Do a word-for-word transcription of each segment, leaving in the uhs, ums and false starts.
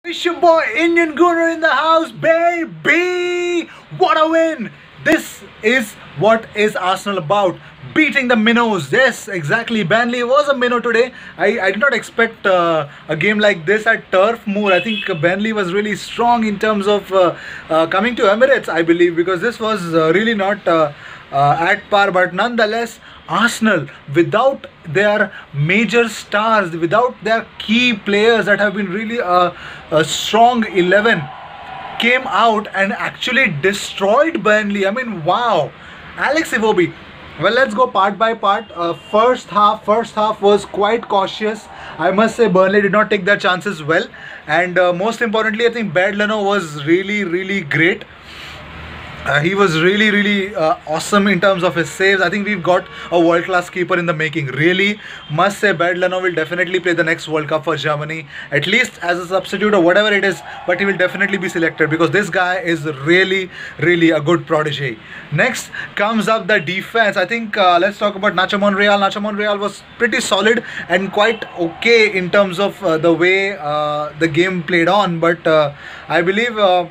It's your boy Indian Gooner in the house, baby! What a win! This is what is Arsenal about. Beating the minnows. Yes, exactly. Burnley was a minnow today. I, I did not expect uh, a game like this at Turf Moor. I think Burnley was really strong in terms of uh, uh, coming to Emirates, I believe, because this was uh, really not uh, uh, at par. But nonetheless, Arsenal, without their major stars, without their key players that have been really a, a strong eleven, came out and actually destroyed Burnley. I mean, wow. Alex Iwobi. Well, let's go part by part. Uh, first half, first half was quite cautious. I must say Burnley did not take their chances well. And uh, most importantly, I think Badlano was really, really great. Uh, he was really, really uh, awesome in terms of his saves. I think we've got a world-class keeper in the making. Really, must say Badlano will definitely play the next World Cup for Germany, at least as a substitute or whatever it is. But he will definitely be selected because this guy is really, really a good protege. Next comes up the defense. I think uh, let's talk about Nacho Monreal. Nacho Monreal was pretty solid and quite okay in terms of uh, the way uh, the game played on. But uh, I believe. Uh,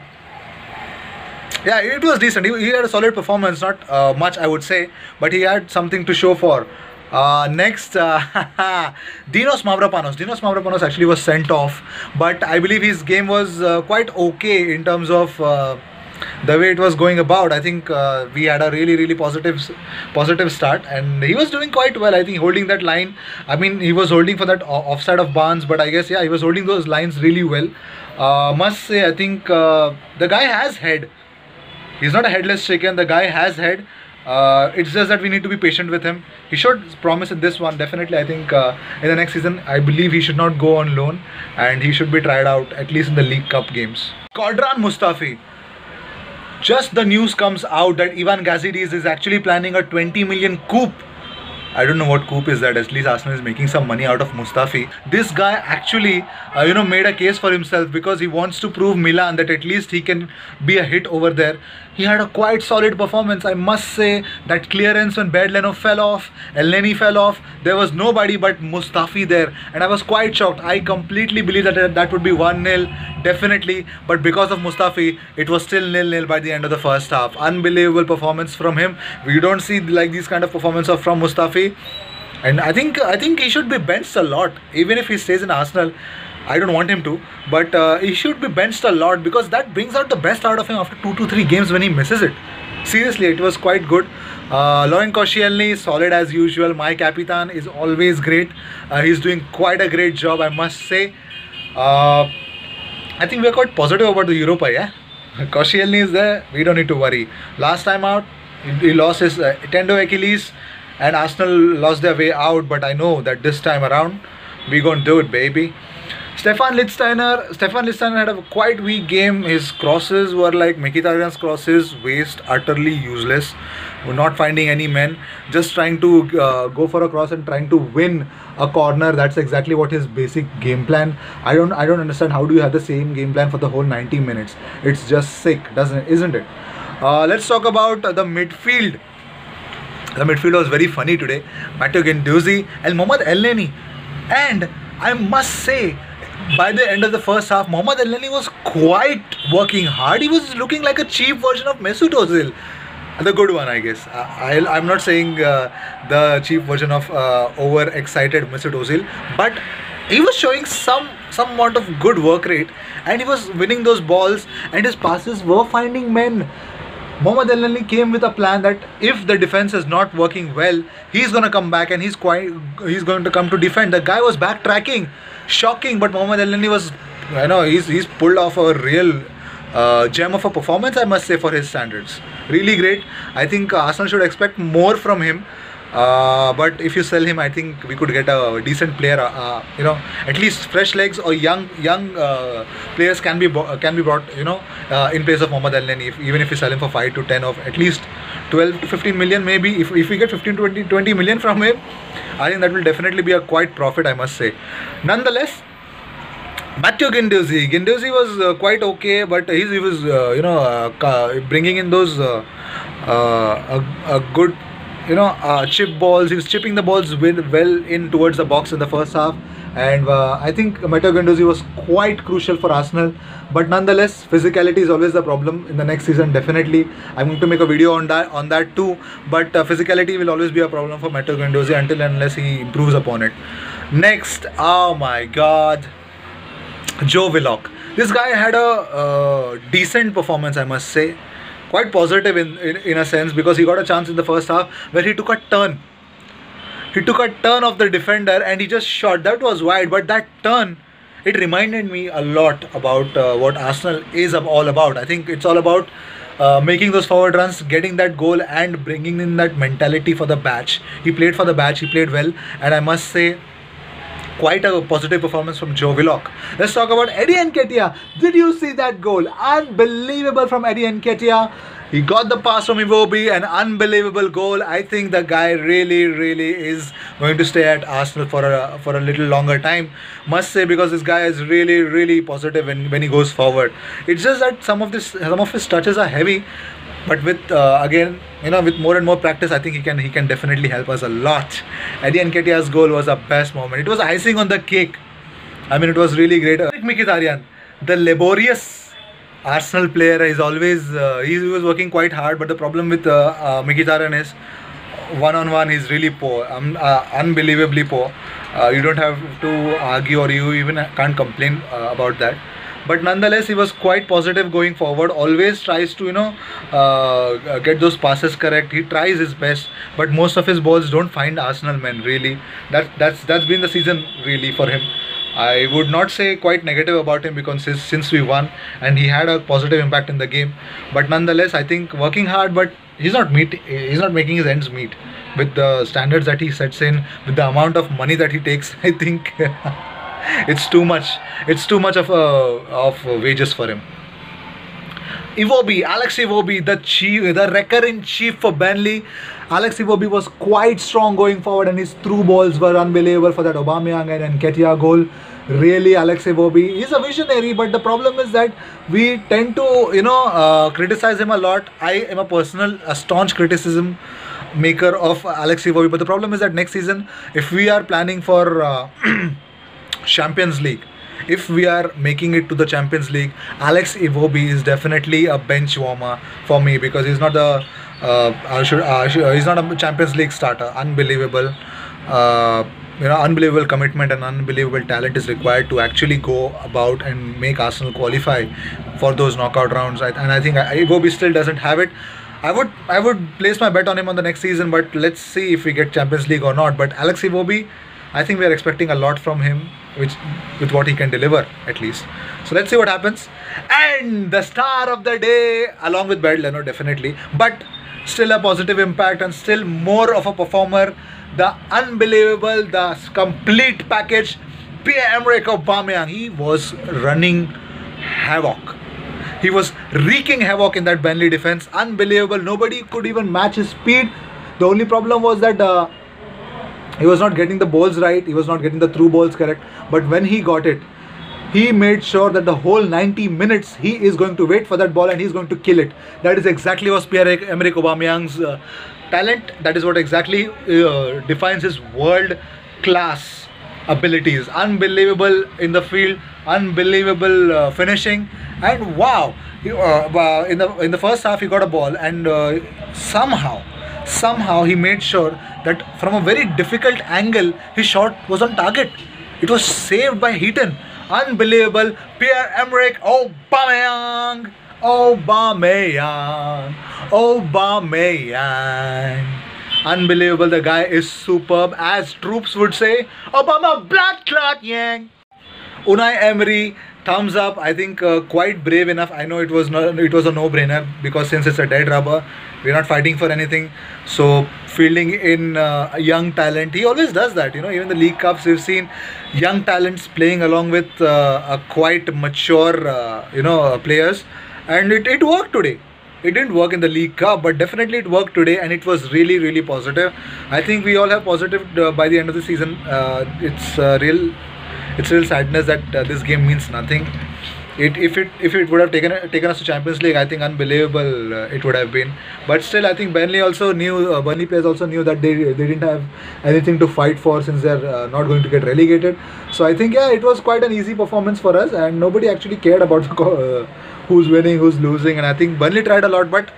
Yeah, it was decent. He, he had a solid performance, not uh, much I would say, but he had something to show for. Uh, next, uh, Dinos Mavropanos. Dinos Mavropanos actually was sent off, but I believe his game was uh, quite okay in terms of uh, the way it was going about. I think uh, we had a really, really positive, positive start, and he was doing quite well. I think holding that line. I mean, he was holding for that offside of Barnes, but I guess yeah, he was holding those lines really well. Uh, must say, I think uh, the guy has head. He's not a headless chicken. The guy has head. Uh, it's just that we need to be patient with him. He should promise in this one. Definitely, I think uh, in the next season, I believe he should not go on loan. And he should be tried out, at least in the League Cup games. Kodran Mustafi. Just the news comes out that Ivan Gazidis is actually planning a twenty million coup. I don't know what coup is that. At least Arsenal is making some money out of Mustafi. This guy actually, uh, you know, made a case for himself because he wants to prove Milan that at least he can be a hit over there. He had a quite solid performance. I must say that clearance when Badlano fell off, Elneny fell off, there was nobody but Mustafi there. And I was quite shocked. I completely believe that that would be one nil, definitely. But because of Mustafi, it was still nil nil by the end of the first half. Unbelievable performance from him. We don't see like these kind of performances from Mustafi. And I think I think he should be benched a lot, even if he stays in Arsenal. I don't want him to, but uh, he should be benched a lot because that brings out the best out of him after two to three games when he misses it. Seriously, it was quite good. Uh, Lauren Koscielny, solid as usual. My Capitan is always great. Uh, he's doing quite a great job, I must say. Uh, I think we're quite positive about the Europa, yeah? Koscielny is there, we don't need to worry. Last time out, he lost his uh, tendo Achilles and Arsenal lost their way out, but I know that this time around, we're going to do it, baby. Stefan Lichtsteiner, Stefan Lichtsteiner had a quite weak game. His crosses were like Mkhitaryan's crosses, waste, utterly useless. We're not finding any men, just trying to uh, go for a cross and trying to win a corner. That's exactly what his basic game plan. I don't, I don't understand how do you have the same game plan for the whole ninety minutes. It's just sick, doesn't, isn't it? Uh, let's talk about uh, the midfield. The midfield was very funny today. Matteo Guendouzi and Mohamed Elneny, and I must say, by the end of the first half, Mohamed Elneny was quite working hard. He was looking like a cheap version of Mesut Ozil. The good one, I guess. I, I, I'm not saying uh, the cheap version of uh, over-excited Mesut Ozil, but he was showing some, some amount of good work rate and he was winning those balls and his passes were finding men. Mohamed Elneny came with a plan that if the defense is not working well, he's going to come back and he's quite he's going to come to defend. The guy was backtracking, shocking, but Mohamed Elneny was, I know, he's he's pulled off a real uh, gem of a performance, I must say, for his standards. Really great. I think Arsenal should expect more from him. Uh, but if you sell him, I think we could get a decent player. Uh, you know, at least fresh legs or young young uh, players can be can be brought. You know, uh, in place of Mohamed Elneny. If, even if we sell him for five to ten of at least twelve to fifteen million, maybe if if we get fifteen to twenty, twenty million from him, I think that will definitely be a quite profit, I must say. Nonetheless, Matteo Guendouzi. Guendouzi was uh, quite okay, but he, he was uh, you know uh, bringing in those uh, uh, a, a good. You know, uh, chip balls. He was chipping the balls with, well in towards the box in the first half. and uh, I think Matteo Guendouzi was quite crucial for Arsenal. But nonetheless, physicality is always the problem. In the next season, definitely, I'm going to make a video on that on that too. But uh, physicality will always be a problem for Matteo Guendouzi until and unless he improves upon it. Next, oh my God, Joe Willock. This guy had a uh, decent performance, I must say. Quite positive in, in, in a sense, because he got a chance in the first half where he took a turn. He took a turn of the defender and he just shot. That was wide, but that turn, it reminded me a lot about uh, what Arsenal is all about. I think it's all about uh, making those forward runs, getting that goal and bringing in that mentality for the batch. He played for the batch, he played well, and I must say, quite a positive performance from Joe Willock. Let's talk about Eddie Nketiah. Did you see that goal? Unbelievable from Eddie Nketiah. He got the pass from Iwobi, an unbelievable goal. I think the guy really, really is going to stay at Arsenal for a for a little longer time. Must say, because this guy is really, really positive when, when he goes forward. It's just that some of this some of his touches are heavy, but with uh, again, you know, with more and more practice, I think he can he can definitely help us a lot. Eddie Nketiah's goal was the best moment. It was icing on the cake. I mean, it was really great. Mkhitaryan, the laborious Arsenal player, is always uh, he was working quite hard, but the problem with uh, uh, Mkhitaryan is one on one he's really poor, um, uh, unbelievably poor. Uh, you don't have to argue, or you even can't complain uh, about that. But nonetheless, he was quite positive going forward. Always tries to, you know, uh, get those passes correct. He tries his best, but most of his balls don't find Arsenal men. Really, that that's that's been the season really for him. I would not say quite negative about him, because since, since we won and he had a positive impact in the game. But nonetheless, I think working hard, but he's not meet he's not making his ends meet with the standards that he sets in, with the amount of money that he takes. I think it's too much. It's too much of a of wages for him. Iwobi, Alex Iwobi, the chief, the wrecker in chief for Burnley. Alex Iwobi was quite strong going forward, and his through balls were unbelievable for that Aubame-Bloodclaat-Yang and Nketiah goal. Really, Alex Iwobi, he's a visionary, but the problem is that we tend to, you know, uh, criticize him a lot. I am a personal, a staunch criticism maker of Alex Iwobi, but the problem is that next season, if we are planning for uh, Champions League, if we are making it to the Champions League, Alex Iwobi is definitely a bench warmer for me, because he's not the uh, uh, should, uh, should, he's not a Champions League starter. Unbelievable, uh, you know, unbelievable commitment and unbelievable talent is required to actually go about and make Arsenal qualify for those knockout rounds. And I think Iwobi still doesn't have it. I would I would place my bet on him on the next season, but let's see if we get Champions League or not. But Alex Iwobi, I think we are expecting a lot from him, which with what he can deliver at least. So let's see what happens. And the star of the day, along with Bad Leno, definitely, but still a positive impact and still more of a performer, the unbelievable, the complete package, Pierre-Emerick Aubameyang. He was running havoc. He was wreaking havoc in that Burnley defense. Unbelievable. Nobody could even match his speed. The only problem was that uh, he was not getting the balls right. He was not getting the through balls correct. But when he got it, he made sure that the whole ninety minutes he is going to wait for that ball and he's going to kill it. That is exactly what Pierre-Emerick Aubameyang's uh, talent. That is what exactly uh, defines his world-class abilities. Unbelievable in the field, unbelievable uh, finishing, and wow! He, uh, in the in the first half he got a ball, and uh, somehow, somehow he made sure that from a very difficult angle his shot was on target. It was saved by Heaton. Unbelievable, Pierre-Emerick Aubameyang, Aubameyang, Aubameyang. Unbelievable, the guy is superb, as troops would say. Aubame-Bloodclaat-Yang. Unai Emery, thumbs up. I think uh, quite brave enough. I know it was not, it was a no-brainer, because since it's a dead rubber, we're not fighting for anything. So fielding in uh, a young talent, he always does that. You know, even the League Cups, we've seen young talents playing along with uh, a quite mature, uh, you know, players, and it, it worked today. It didn't work in the League Cup, but definitely it worked today, and it was really, really positive. I think we all have positive uh, by the end of the season. Uh, it's uh, real, it's real sadness that uh, this game means nothing. It if it if it would have taken taken us to Champions League, I think unbelievable uh, it would have been. But still, I think Burnley also knew. Uh, Burnley players also knew that they they didn't have anything to fight for since they're uh, not going to get relegated. So I think yeah, it was quite an easy performance for us, and nobody actually cared about the uh, who's winning, who's losing. And I think Burnley tried a lot, but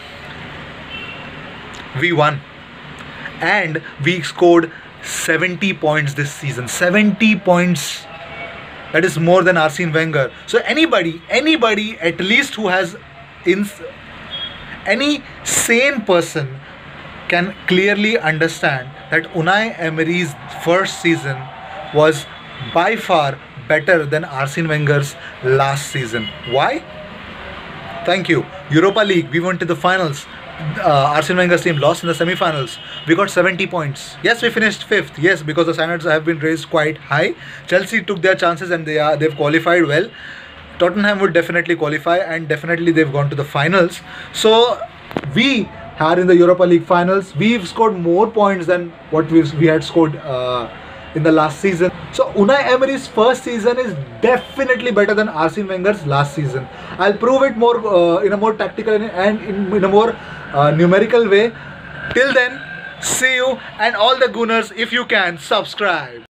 we won, and we scored seventy points this season. seventy points. That is more than Arsene Wenger. So anybody, anybody at least who has ins any sane person can clearly understand that Unai Emery's first season was by far better than Arsene Wenger's last season. Why? Thank you. Europa League, we went to the finals. Uh, Arsene Wenger's team lost in the semi-finals. We got seventy points. Yes, we finished fifth. Yes, because the standards have been raised quite high. Chelsea took their chances and they are they've qualified well. Tottenham would definitely qualify and definitely they've gone to the finals. So we are in the Europa League finals. We've scored more points than what we we had scored uh, in the last season. So Unai Emery's first season is definitely better than Arsene Wenger's last season. I'll prove it more uh, in a more tactical and in, in a more uh, numerical way. Till then, see you, and all the Gooners, if you can, subscribe.